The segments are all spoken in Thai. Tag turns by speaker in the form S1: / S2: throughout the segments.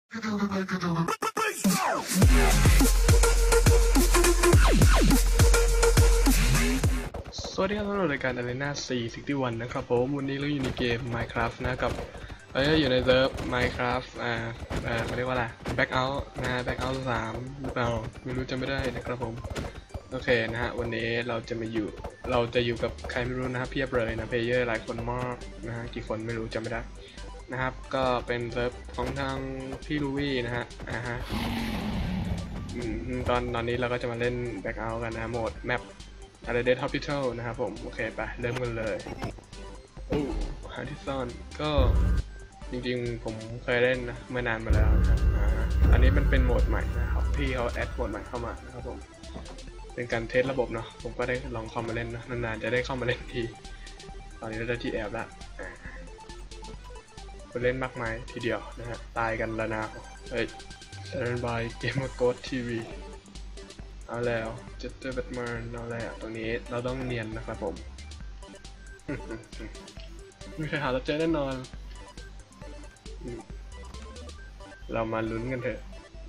S1: สวัสดีครับทุกท่านรายการ Arena 461นะครับผมวันนี้เราอยู่ในเกม Minecraft นะกับอยู่ในเซิร์ฟ Minecraft เขาเรียกว่าอะไร Blackout นะ Blackout 3หรือเปล่าไม่รู้จำไม่ได้นะครับผมโอเคนะฮะวันนี้เราจะอยู่กับใครไม่รู้นะครับเพียบเลยนะเพลเยอร์หลายคนมากนะฮะกี่คนไม่รู้จำไม่ได้นะครับก็เป็นเซิร์ฟของทางพี่ลูวี่นะฮะตอนนี้เราก็จะมาเล่น Blackout กันนะโหมดแมปRed Hospital นะครับผมโอเคไปเริ่มกันเลยโอ้หาที่ซ่อนก็จริงๆผมเคยเล่นนะเมื่อนานมาแล้วนะครับอันนี้มันเป็นโหมดใหม่นะครับพี่เขาแอดโหมดใหม่เข้ามานะครับผมเป็นการเทสระบบเนาะผมก็ได้ลองเข้ามาเล่นนะนานๆจะได้เข้ามาเล่นทีตอนนี้เราได้ที่แอบละไปเล่นมากมายทีเดียวนะฮะตายกันละนะStand by Gamer Ghost TVเอาแล้วเจตเตอร์แบทแมนเอาแล้วตรงนี้เราต้องเนียนนะครับผมไม่เคยหาเราเจอแน่นอนเรามาลุ้นกันเถอะ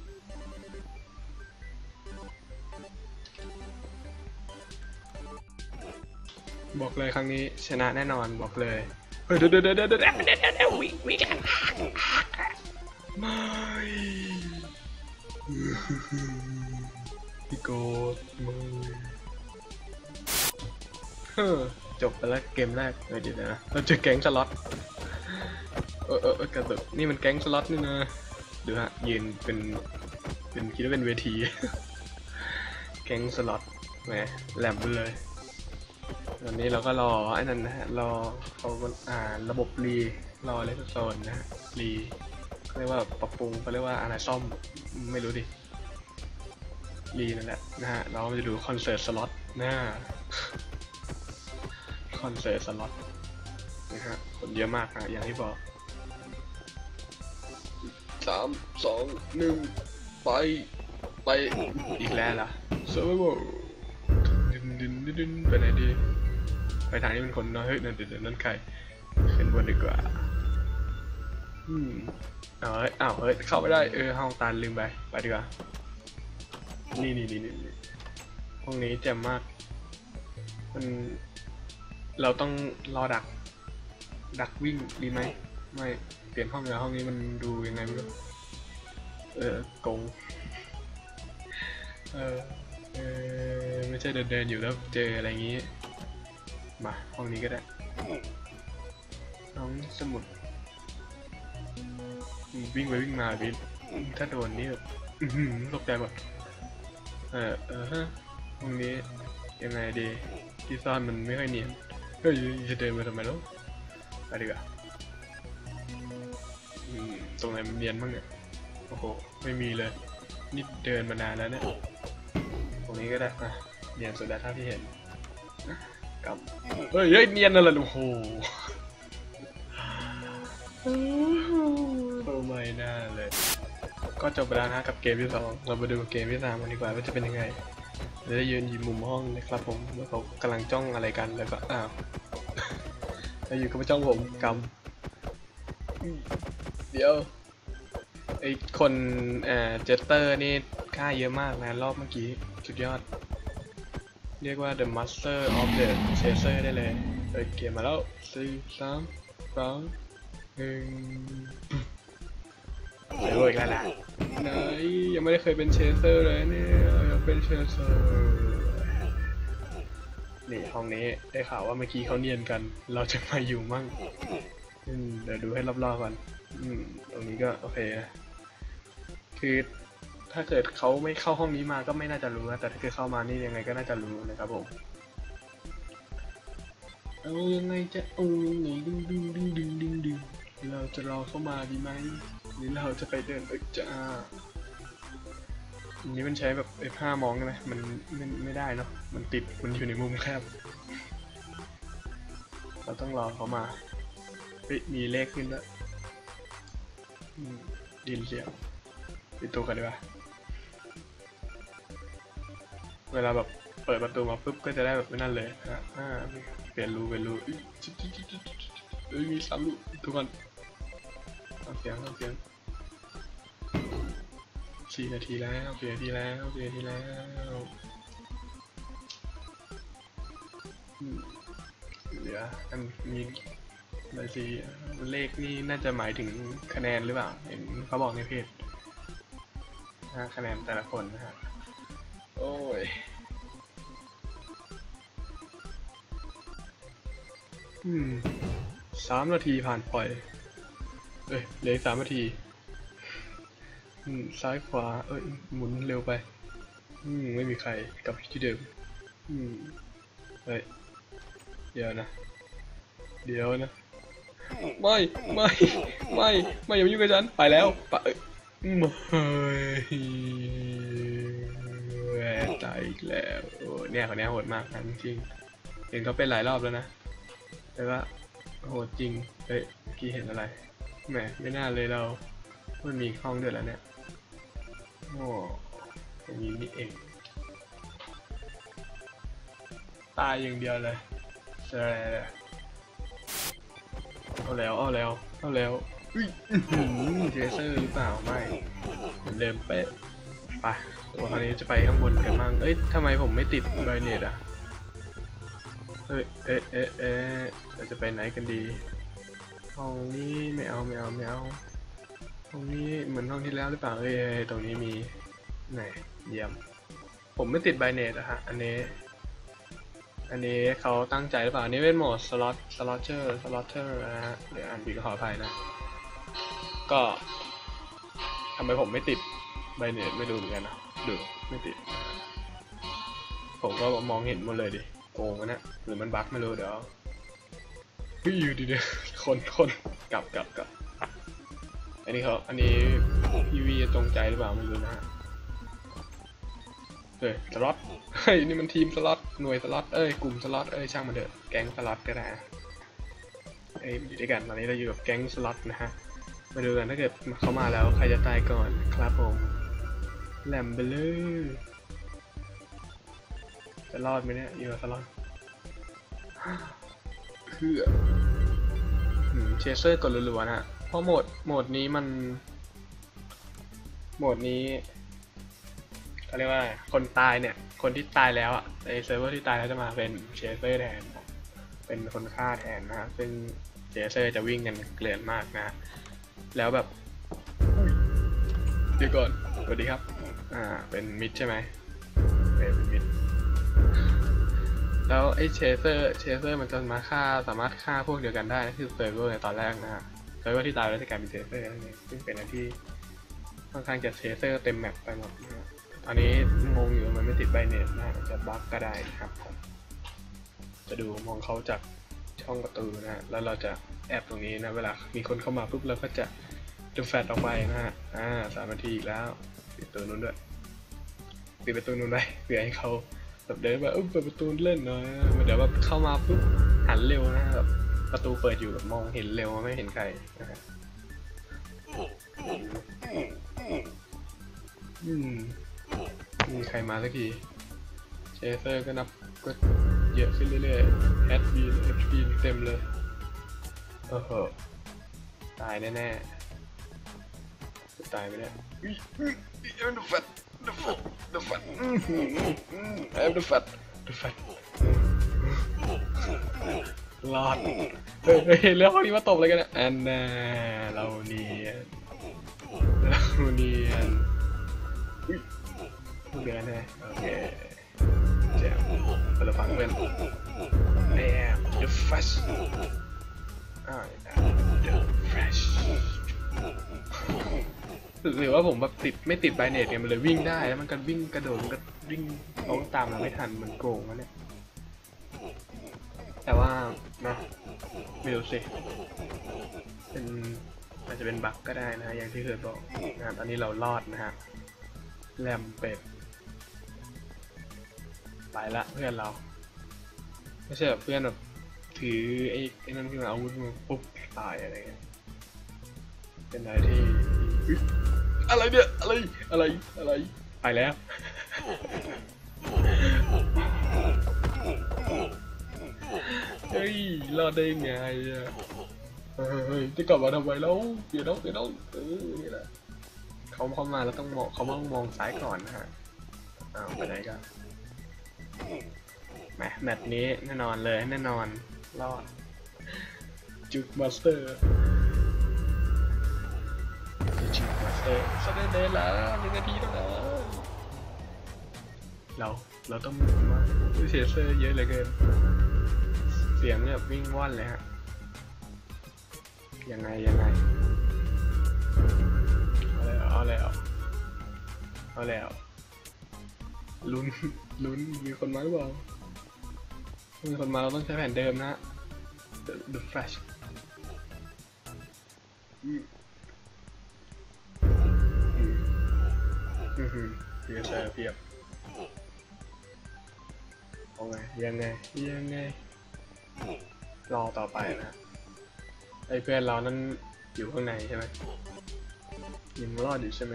S1: บอกเลยครั้งนี้ชนะแน่นอนบอกเลยเฮ้ยเดี๋ยววิ่งกันไม่พี่โกดมือจบไปแล้วเกมแรกเลยดีนะเราเจอแก๊งสล็อตกระตุกนี่มันแก๊งสล็อตนี่นะดูฮะยืนเป็นคิดว่าเป็นเวทีแก๊งสล็อตแหมแหลมไปเลยตอนนี้เราก็รอไอ้นั่นนะฮะรอเขาระบบรีรอเลสโซนนะฮะรีเรียกว่าปรับปรุงเขาเรียกว่าอะไรซ่อมไม่รู้ดิรีนั่นแหละนะฮะเราจะดูคอนเสิร์ตสล็อตคอนเสิร์ตสล็อตนะฮะคนเยอะมากฮะอย่างที่บอก3 2 1ไปอีกแล้วล่ะเซอร์ไวดินไปไหนดีไปทางนี้เป็นคนน้อยเฮ้ยนั่นใครขึ้นบนดีกว่าเฮ้ยเข้าไม่ได้ห้องตันลืมไปดีกว่านี่ห้องนี้แจ่มมากมันเราต้องรอดักวิ่งดีไหมไม่เปลี่ยนห้องเลยห้องนี้มันดูยังไงไม่รู้โกงไม่ใช่เดินอยู่แล้วเจออะไรอย่างงี้มาห้องนี้ก็ได้น้องสมุดวิ่งไปวิ่งมาพี่ถ้าโดนนี่แบบตกใจหมดห้องนี้ยังไงดีที่ซ่อนมันไม่ค่อยเนียนเฮ้ยจะเดินมาทำไมแล้วไปดีกว่าตรงไหนมันเนียนบ้างเนี่ยโอ้โหไม่มีเลยนี่เดินมานานแล้วเนี่ยตรงนี้ก็ได้เนียนสุดแล้วถ้าที่เห็นกับเฮ้ยเนียนอะไรโอ้โหไม่น่าเลยก็จบไปแล้วนะกับเกมที่2เรามาดูเกมที่3กันดีกว่าว่าจะเป็นยังไงเราได้ยืนอยู่มุมห้องนะครับผมแล้วเขากำลังจ้องอะไรกันแล้วก็แล้วอยู่ก็มาจ้องผมกำเดี๋ยวไอคนเจสเตอร์นี่ค่าเยอะมากนะรอบเมื่อกี้สุดยอดเรียกว่า The Master of the Chaser ได้เลยเกมมาแล้ว4 3 2 1เดี๋ยวอีกแล้วนะไหนยังไม่ได้เคยเป็นเชเซอร์เลยเนี่ยอยากเป็นเชเซอร์นี่ห้องนี้ได้ข่าวว่าเมื่อกี้เขาเนียนกันเราจะมาอยู่มั่งเดี๋ยวดูให้รอบๆก่อนตรงนี้ก็โอเคนะคือถ้าเกิดเขาไม่เข้าห้องนี้มาก็ไม่น่าจะรู้นะแต่ถ้าเกิดเข้ามานี่ยังไงก็น่าจะรู้นะครับผมเอายังไงจะยังไงดึงเราจะรอเข้ามาดีไหมหรือเราจะไปเดินจ้าอันนี้มันใช้แบบ F5 มองใช่ไหมมันไม่ได้เนาะมันติดมันอยู่ในมุมแคบเราต้องรอเขามามีเลขขึ้นแล้วดินเสียงปิดตัวกันดีกว่าเวลาแบบเปิดประตูมาปุ๊บก็จะได้แบบนั่นเลยเปลี่ยนรูมี3 รูทุกคนเอาเสียง 4 นาทีแล้ว4 นาทีแล้ว4 นาทีแล้วเหลืออันมีอะไรสิเลขนี่น่าจะหมายถึงคะแนนหรือเปล่าเห็นเขาบอกในเพจคะแนนแต่ละคนนะฮะโอ้ย3 นาทีผ่านไปเหลือ3 นาทีซ้ายขวาหมุนเร็วไปไม่มีใครกลับที่เดิมเฮ้ยเดี๋ยวนะไม่อย่ามายุ่งกับฉันไปแล้วไม่ตายอีกแล้วโอ้เนี่ยคนนี้โหดมากนะจริงเห็นเขาเป็นหลายรอบแล้วนะแต่ว่าโหดจริงเมื่อกี้เห็นอะไรแหมไม่น่าเลยเรามันมีห้องด้วยแล้วเนี่ยโอ้ตรงนี้นี่เองตายอย่างเดียวเลยเอาแล้วเทเซอร์หรือเปล่าไม่เหมือนเดิมเป๊ะไปตัวคราวนี้จะไปข้างบนกันบ้างทำไมผมไม่ติดไบเนตอ่ะเราจะไปไหนกันดีห้องนี้ไม่เอาห้องนี้เหมือนห้องที่แล้วหรือเปล่าตรงนี้มีไหนเยี่ยมผมไม่ติดไบเนตอะฮะอันนี้เขาตั้งใจหรือเปล่านี่เป็นโหมดสล็อตเตอร์นะฮะเดี๋ยวอ่านผิดก็ขออภัยนะก็ทำไมผมไม่ติดไบเนตไม่รู้เหมือนกันนะดูไม่ติดผมก็มองเห็นหมดเลยดิโกงนะหรือมันบั๊กไม่รู้เดี๋ยวอยู่ดีๆคนกลับอันนี้พีวีจงใจหรือเปล่าไม่รู้นะฮะสล็อตนี่มันทีมสล็อตหน่วยสล็อตกลุ่มสล็อตช่างมันเถอะแก๊งสล็อตก็ได้อยู่ด้วยกันตอนนี้เราอยู่กับแก๊งสล็อตนะฮะมาดูกันถ้าเกิดเขามาแล้วใครจะตายก่อนครับผมแหลมไปเลยจะรอดไหมเนี่ยอยู่กับสล็อตคือเชเซอร์กดรัวๆนะเพราะโหมดนี้เขาเรียกว่าคนตายเนี่ยคนที่ตายแล้วอ่ะในเซิร์ฟเวอร์ที่ตายแล้วจะมาเป็นเชเซอร์แทนเป็นคนฆ่าแทนนะซึ่งเชเซอร์จะวิ่งกันเกลื่อนมากนะแล้วแบบเดี๋ยวก่อนสวัสดีครับเป็นมิดใช่ไหมเป็นมิดแล้วไอ้เชเซอร์มันจะมาสามารถฆ่าพวกเดียวกันได้คือเซิร์ฟเวอร์ในตอนแรกนะเซิร์ฟเวอร์ที่ตายแล้วจะกลายเป็นเชเซอร์นั่นเองซึ่งเป็นอะไรที่ค่อนข้างจะเชเซอร์เต็มแมปไปหมดนะตอนนี้งงอยู่มันไม่ติดไบเนตนะจะบั๊กก็ได้ครับจะดูมองเขาจากช่องประตูนะแล้วเราจะแอบตรงนี้นะเวลามีคนเข้ามาปุ๊บเราก็จะดูแฟลชออกไปนะฮะ3 นาทีอีกแล้วปิดประตูนู้นด้วยปิดประตูนู้นไว้เพื่อให้เขาแบบเดินแบบเปิดประตูเล่นหน่อยเดี๋ยวแบบเข้ามาปุ๊บหันเร็วนะแบบประตูเปิดอยู่แบบมองเห็นเร็วไม่เห็นใครนะฮะมีใครมาสักทีเชเซอร์ก็นับก็เยอะขึ้นเรื่อยๆแอดบีเต็มเลยตายแน่ๆจะตายไหมเนี่ยดูแฟตรอดแล้วห้องนี้มาตบอะไรกันเนี่ยอันน่าเราเนียนเดือนเลยโอเคเจ๋งแต่ละฝั่งเป็นThe Flash The Flash หรือว่าผมแบบไม่ติดไบเนตเนี่ยมันเลยวิ่งได้แล้วมันก็วิ่งกระโดดมันก็วิ่งต้องตามเราไม่ทันมันโกงนะเนี่ยแต่ว่านะไม่รู้สิอาจจะเป็นบั๊กก็ได้นะอย่างที่เคยบอกนะตอนนี้เรารอดนะฮะแรมเป็ดไปละเพื่อนเราไม่ใช่แบบเพื่อนแบบถือไอ้นั่นขึ้นมาอาวุธมาปุ๊บตายอะไรเงี้ยเป็นอะไรที่อะไรเนี่ยอะไรไปแล้วเฮ้ยรอดได้ไงอ่ะเฮ้ยจะกลับมาทำไมแล้วเดี๋ยวนี่แหละขเขามาแล้วต้องมองเขาต้องมองซ้ายก่อนนะฮะไปไหนกันแมตช์นี้แน่นอนเลยแน่นอนรอดจุกมาสเตอร์สเตเดนแล้ว1 นาทีเท่านั้นเราต้องมาเสียเซอร์เยอะเหลือเกินเสียงแบบวิ่งว่อนเลยฮะยังไงเอาแล้วลุ้นมีคนมาหรือเปล่ามีคนมาเราต้องใช้แผนเดิมนะ The Flash เพียบเพียบเอาไงยังไงรอต่อไปนะไอ้เพื่อนเรานั้นอยู่ข้างในใช่ไหมยังรอดอยู่ใช่ไหม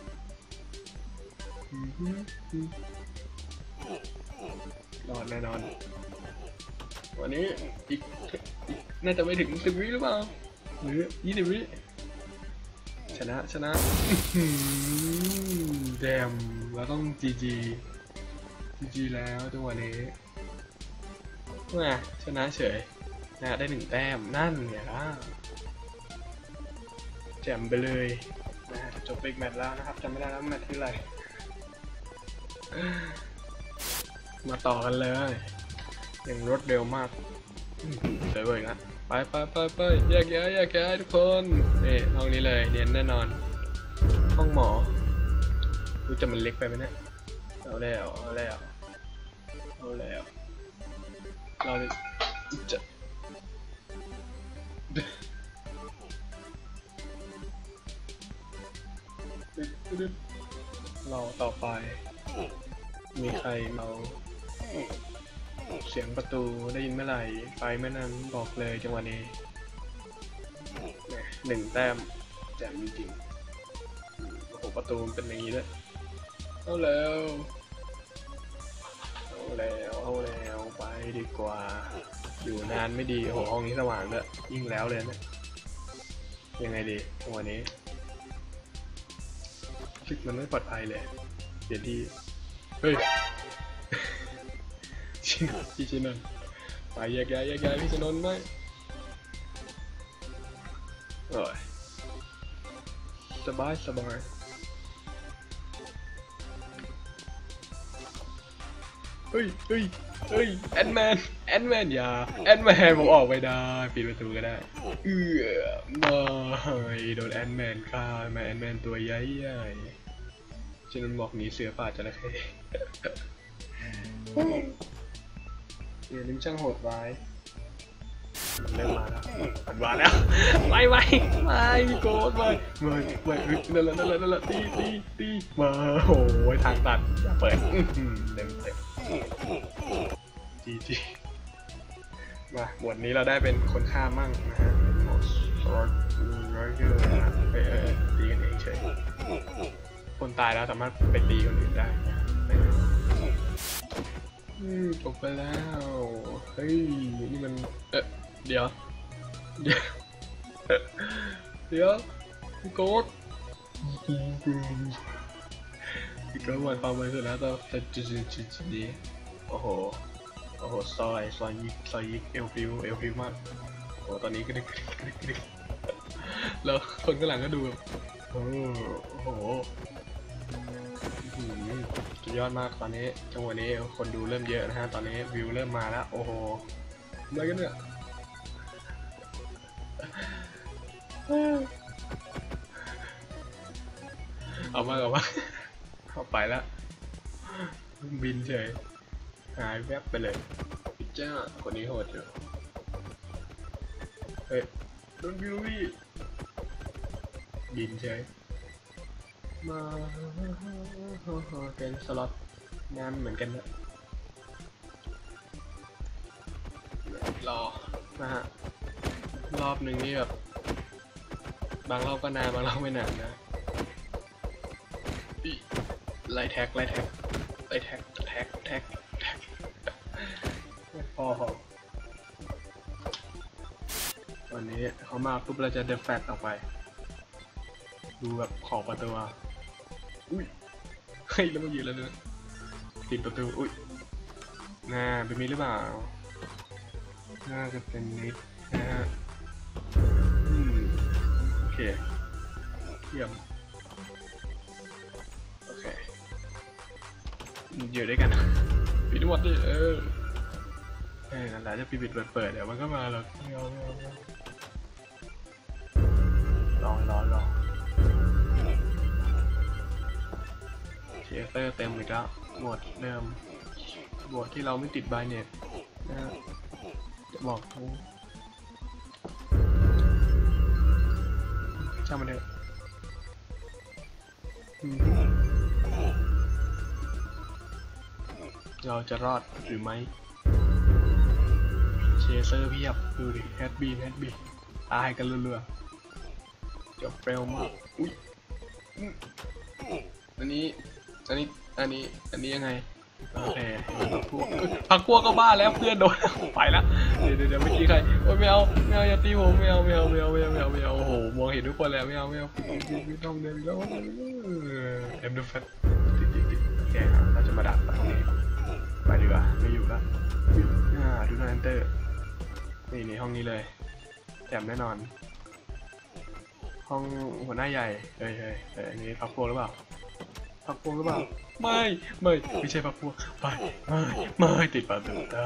S1: รอดแน่นอนวันนี้อีกน่าจะไม่ถึง10 วิหรือเปล่าหรือ20 วิชนะแดมเราต้อง GG แล้วจังหวะนี้มาชนะเฉยนะได้1 แต้มนั่นเนี่ยนะแจ่มไปเลยนะจบอีกแมตช์แล้วนะครับจำไม่ได้แล้วแมตช์ที่ไรมาต่อกันเลยอย่างรวดเร็วมากสวยเลยนะไปแยกย้ายทุกคนนี่ห้องนี้เลยเนียนแน่นอนห้องหมอรู้จะมันเล็กไปไหมเนี่ยเอาแล้วเราจะรอต่อไปมีใครเมาเสียงประตูได้ยินเมื่อไหร่ไปเมื่อนั้นบอกเลยจังหวะนี้1 แต้มแจ่มจริงโอ้โหประตูเป็นอย่างนี้ด้วยเอาแล้วไปดีกว่าอยู่นานไม่ดีโอ้โหห้องนี้สว่างด้วยยิ่งแล้วเลยนะยังไงดีจังหวะนี้รู้สึกมันไม่ปลอดภัยเลยเปลี่ยนที่เฮ้ยพี่ชินนท์ไปแยกย้ายพี่ชินนท์ไหมโอ้ยสบายเฮ้ยแอนแมนอย่าแอนแมนผมออกไม่ได้ปิดประตูก็ได้ไม่โดนแอนแมนฆ่าแอนแมนตัวใหญ่ชินนท์บอกหนีเสือป่าจระเข้เดี๋ยวนี้ช่างโหดร้ายมันเริ่มมาแล้วไม่โกรธไม่นั่นแหละตีมาโอ้ยทางตัดอย่าเปิดเต็มจีมาหมวดนี้เราได้เป็นคนฆ่ามั่งนะฮะสล็อตไปตีกันเองเฉยคนตายแล้วสามารถไปตีคนอื่นได้จบไปแล้วเฮ้ยนี่มันเดี๋ยวพี่โก๊ดหมดความบริสุทธิ์แล้วจะจุดนี้โอ้โหซอยยิกเอลฟิวมากโอ้ตอนนี้ก็ดึกแล้วคนข้างหลังก็ดูแบบโอ้โหสุดยอดมากตอนนี้จังหวะนี้คนดูเริ่มเยอะนะฮะตอนนี้วิวเริ่มมาแล้วโอ้โหอะไรกันเนี่ยเอาไปแล้วบินเฉยหายแวบไปเลยจ้าคนนี้โหดอยู่เฮ้ยโดนบิววี่บินเฉยมาเป็นสล็อตงานเหมือนกันนะรอนะฮะรอบหนึ่งนี่แบบบางรอบก็นานบางรอบไม่นานนะไล่แท็กพอวันนี้เขามาปุ๊บเราจะเดฟแฟตออกไปดูแบบขอบประตูอุ้ยเฮ้ยแล้วมายืนแล้วเนี่ยปิดประตูอุ้ยน่าเป็นมิดหรือเปล่าน่าจะเป็นมิดนะฮะโอเคเยี่ยมโอเคอยู่ด้วยกันปิดหมดดินั่นแหละจะปิดเปิดเดี๋ยวมันก็มาหรอกไม่เอาลองเชสเตอร์เต็มอีกแล้วหมดเดิมบทที่เราไม่ติดบายเน็ตนะจะบอกเขาช่างมันเถอะเราจะรอดหรือไม่เชเซอร์เพียบดูดิแฮดบีตายกันเรื่อยๆจบเร็วมากอุ้ยอันนี้ยังไงโอเคพักพวกก็บ้าแล้วเพื่อนโดนไปแล้วเดี๋ยวเมื่อกี้ใครโอ้ยไม่เอาอย่าตีผมไม่เอาโอ้โหมองเห็นทุกคนแล้วไม่เอาไม่ต้องเดินแล้วเอ็มดูแฟตติดโอเคเราจะมาดักตรงนี้ไปดีกว่าไม่อยู่แล้วดูหน้าเตอร์นี่ห้องนี้เลยแจ่มแน่นอนห้องหัวหน้าใหญ่อันนี้พักพวกหรือเปล่าไม่ใช่พักพวกไปไม่ติดประตูได้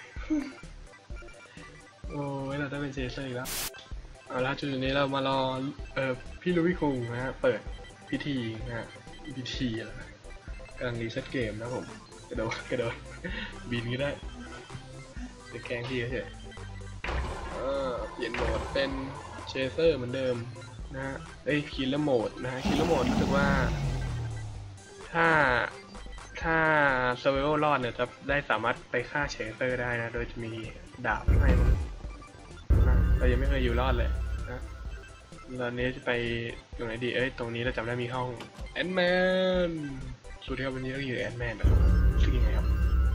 S1: โอ้ยเราได้เป็นเชสเซอร์อีกแล้วเอาละจุดนี้เรามารอพี่ลุยคุงนะฮะเปิดพิธีนะฮะพิธีอะไรกำลังรีเซ็ตเกมนะผมกระโดดบินก็ได้จะแกล้งพี่เฉยเปลี่ยนโหมดเป็นเชสเซอร์เหมือนเดิมนะฮะคิลเลอร์โหมดนะฮะคิลเลอร์โหมดรู้สึกว่าถ้าเซอร์ไวโอรอดเนี่ยจะได้สามารถไปฆ่าเชสเตอร์ได้นะโดยจะมีดาบให้เรายังไม่เคยอยู่รอดเลยนะตอนนี้จะไปตรงไหนดีตรงนี้เราจำได้มีห้องแอนด์แมนสวัสดีครับวันนี้เราอยู่แอนด์แมนนะครับชื่อยังไงครับ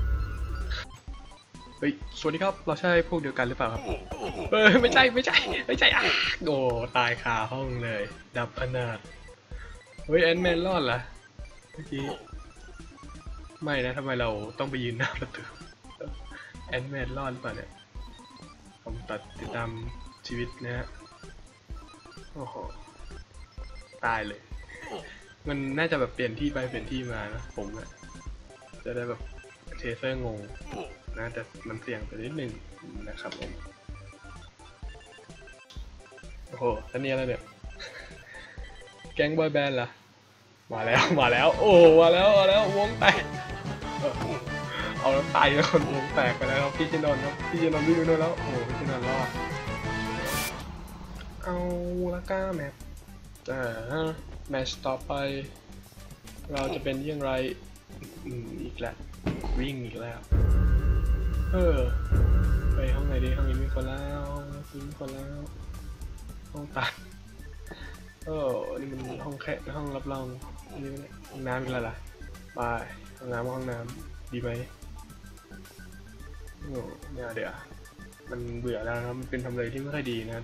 S1: สวัสดีครับเราใช่พวกเดียวกันหรือเปล่าครับไม่ใช่โอ้ตายคาห้องเลยดับอนาถแอนด์แมนรอดเหรอเมื่อกี้ไม่นะทำไมเราต้องไปยืนหน้าประตูแอนด์แมนรอดหรือเปล่าเนี่ยผมติดตามชีวิตนะฮะโอ้โหตายเลยมันน่าจะแบบเปลี่ยนที่ไปเปลี่ยนที่มานะผมอะจะได้แบบเทเซอร์งงนะแต่มันเสี่ยงไปนิดนึงนะครับผมโอ้โหอันนี้อะไรเนี่ยแก๊งบอยแบนด์ล่ะมาแล้วโอ้มาแล้ววงแตกเอาแล้วตายแล้วคนวงแตกไปแล้วครับพี่เจนนท์ครับพี่เจนนท์วิ่งไปโน่นแล้วโอ้พี่เจนนท์รอดเอาละก้าแมปแมตช์ต่อไปเราจะเป็นยังไงอีกแล้ววิ่งอีกแล้วไปห้องไหนดีห้องนี้มีคนแล้วห้องตัดนี่มันห้องแค่ห้องรับรองนี่ห้องน้ำอีกแล้วล่ะไปห้องน้ำดีไหมเนี่ยเดี๋ยวมันเบื่อแล้วนะมันเป็นทำเลที่ไม่ค่อยดีนะ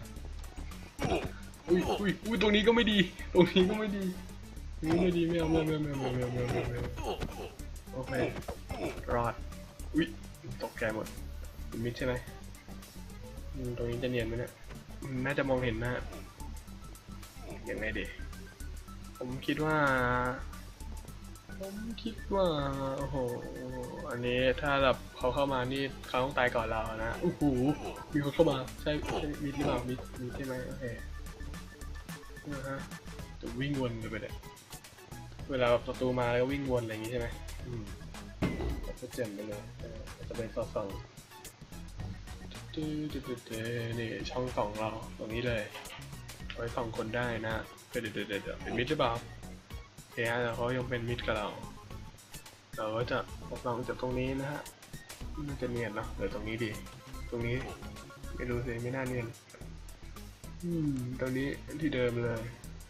S1: อุ้ยตรงนี้ก็ไม่ดีไม่เอาโอเครอดอุ้ยตกใจหมดเป็นมิดใช่ไหมตรงนี้จะเนียนไหมเนี่ยน่าจะมองเห็นนะยังไงดีผมคิดว่าโอ้โหอันนี้ถ้าแบบเขาเข้ามานี่เขาต้องตายก่อนเรานะโอ้โหมีคนเข้ามาใช่มิดหรือเปล่ามิดใช่ไหมโอเคจะวิ่งวนไปเลยเวลาประตูมาแล้ววิ่งวนอะไรอย่างงี้ใช่ไหมจะเจ๋งไปเลยจะเป็นส่องนี่ช่องส่องเราตรงนี้เลยไว้ส่องคนได้นะเดี๋ยวเป็นมิดหรือเปล่าแต่เขายังเป็นมิดกับเราก็จะส่องจากตรงนี้นะฮะมันจะเนียนเนาะเดี๋ยวตรงนี้ดีตรงนี้ไม่รู้สิไม่น่าเนียนตรงนี้ที่เดิมเลย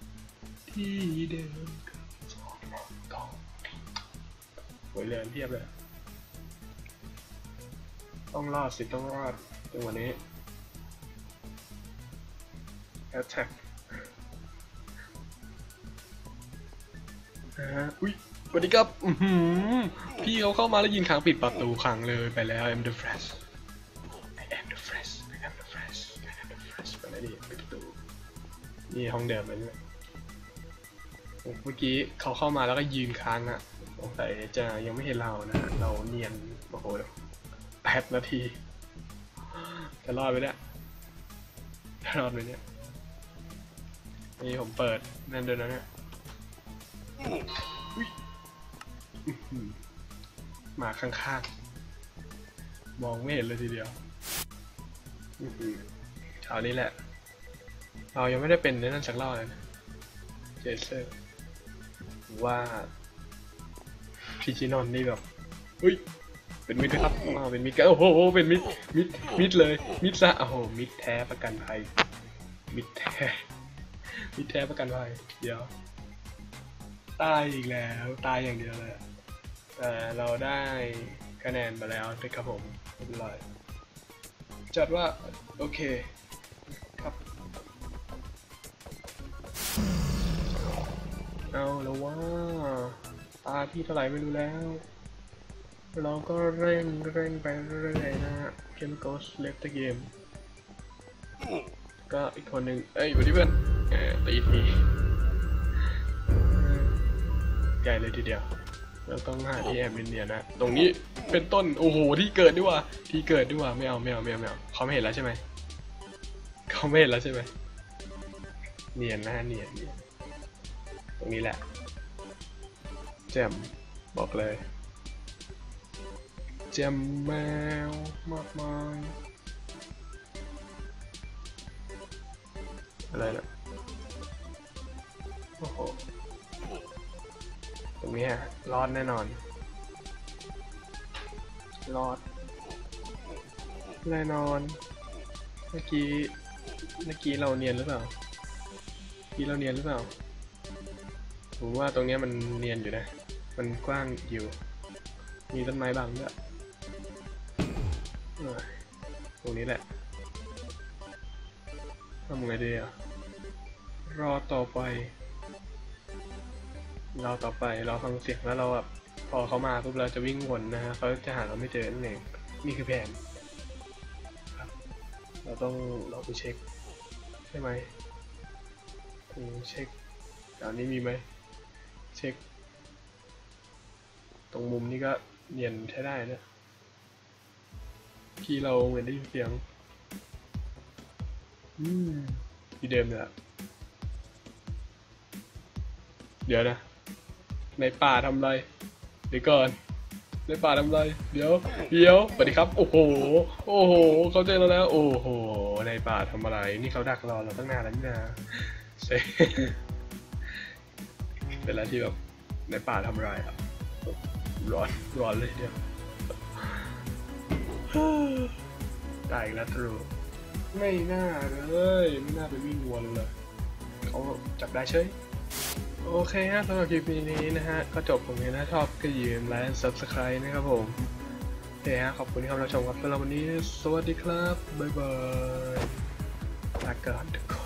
S1: หวยเรือนเทียบเลยต้องรอดจังหวะนี้แอตแทกอุ้ยสวัสดีครับพี่เขาเข้ามาแล้วยิงขังปิดประตูขังเลยไปแล้ว I'm the Flash I am the Flash I am the Flash I am the Flash ไปแล้วดิปิดประตูนี่ห้องเดิมเลยเนี่ยเมื่อกี้เขาเข้ามาแล้วก็ยืนค้างอะสงสัยจะยังไม่เห็นเรานะเราเนียนโอ้โห8 นาทีจะรอดไหมเนี่ยจะรอดไหมเนี่ยนี่ผมเปิดนั่นเดินนะเนี่ยมาข้างๆมองไม่เห็นเลยทีเดียวเช้านี้แหละเรายังไม่ได้เป็นในนั่นสักรอบเลยนะเจเซอร์ว่าพี่จีนอนนี่แบบอุ้ยเป็นมิดครับเป็นมิดกันโอ้โหเป็นมิดเลยมิดซะโอ้โหมิดแท้ประกันภัยมิดแท้ประกันภัยเดี๋ยวตายอีกแล้วตายอย่างเดียวเลยแต่เราได้คะแนนมาแล้วนะครับผมเรียบร้อยจัดว่าโอเคครับเอาแล้วว่าตาพี่เท่าไหร่ไม่รู้แล้วเราก็เร่งไปเรื่อยๆนะฮะเกมโกสเล็กเกมก็อีกคนหนึ่งเอ้ยวันนี้เพื่อนตีทีใหญ่เลยทีเดียวเราต้องหาที่แอบเนียนๆนะตรงนี้เป็นต้นโอ้โหที่เกิดด้วยว่ะไม่เอาเขาไม่เห็นแล้วใช่ไหมเขาไม่เห็นแล้วใช่ไหมเนียนนะเนียนตรงนี้แหละแจ่มบอกเลยแจ่มแมวมากมายอะไรนะโอ้โหตรงนี้ฮะรอดแน่นอนรอดแน่นอนเมื่อกี้เราเนียนหรือเปล่าผมว่าตรงนี้มันเนียนอยู่นะมันกว้างอยู่มีต้นไม้บังด้วยตรงนี้แหละทำไงดีอ่ะรอต่อไปเราฟังเสียงแล้วเราแบบพอเขามาปุ๊บเราจะวิ่งวนนะฮะเขาจะหาเราไม่เจอนั่นเองนี่คือแผนครับเราไปเช็คใช่ไหมเช็คแถวนี้มีไหมเช็คตรงมุมนี้ก็เนียนใช้ได้นะที่เราเหมือนได้ยินเสียงที่เดิมเนี่ยเดี๋ยวนะในป่าทำไรเดี๋ยวก่อนในป่าทำไรเดี๋ยวสวัสดีครับโอ้โหเขาเจอเราแล้วโอ้โหในป่าทำอะไรนี่เขาดักรอเราตั้งนานแล้วนี่นะเซ่เป็นอะไรที่แบบในป่าทำไรอ่ะร้อนเลยเดี๋ยวตายอีกแล้วทรูไม่น่าเลยไม่น่าไปวิ่งวนเลยเขาจับได้เฉยโอเคฮะสำหรับคลิปนี้นะฮะก็จบตรงนี้นะชอบก็อย่าลืมไลค์ Subscribe นะครับผมโอเคฮะขอบคุณที่เข้ามารับชมครับสำหรับวันนี้สวัสดีครับบ๊ายบายลาก่อนทุกคน